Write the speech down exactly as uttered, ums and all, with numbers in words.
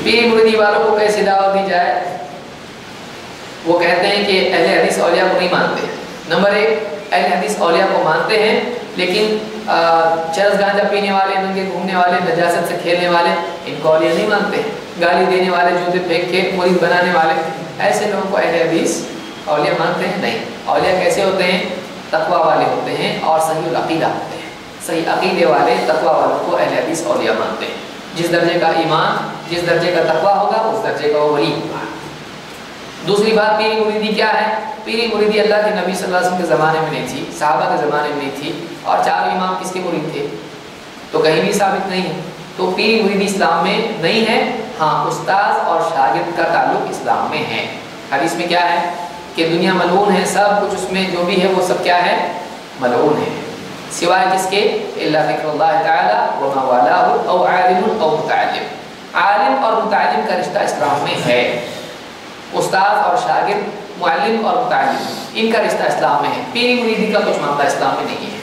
پیر مریدی والوں کو کیسے دعوت دی جائے؟ وہ کہتے ہیں کہ اہل حدیث اولیاء کو نہیں مانتے. نمبر ایک، اہل حدیث اولیاء کو مانتے ہیں لیکن چرس گانجا پینے والے، ننگے گھومنے والے، نجاست سے کھیلنے والے، ان کو اولیاء نہیں مانتے. گالی دینے والے، جوتے پھینک کے مرید بنانے والے، ایسے لوگوں کو اہل حدیث اولیاء مانتے ہیں؟ نہیں. اولیاء کیسے ہوتے ہیں؟ تقوی والے ہوتے ہیں اور صحیح العقیدہ ہوتے ہیں. صحیح عقیدے والے تقوی والوں کو اہل حدیث اولیاء مانتے ہیں. جس درجے کا ایمان، جس درجے کا تقوی ہوگا، اس درجے کا وہ ولی ہوگا. دوسری بات، پیری مریدی کیا ہے؟ پیری مریدی اللہ کے نبی صلی اللہ علیہ وسلم کے زمانے میں نہیں تھی، صحابہ کے زمانے میں نہیں تھی. اور چار امام کس کے مرید تھے؟ تو کہیں بھی ثابت نہیں ہے. تو پیری مریدی اسلام میں نہیں ہے. ہاں، استاد اور شاگرد کا تعلق اسلام میں ہے. حدیث میں کیا ہے کہ دنیا ملعون ہے، سب کچھ اس میں جو بھی ہے وہ سب کیا ہے؟ ملعون ہے، سوائے کس کے؟ الا ذکر اللہ تعالی وما والاه او عالم او متعلم. عالم اور متعلم کا رشتہ اسلام میں ہے. استاد اور شاگرد، معلم اور متعلم، ان کا رشتہ اسلام میں ہے. پیری مریدی کا کچھ معاملہ اسلام میں نہیں ہے.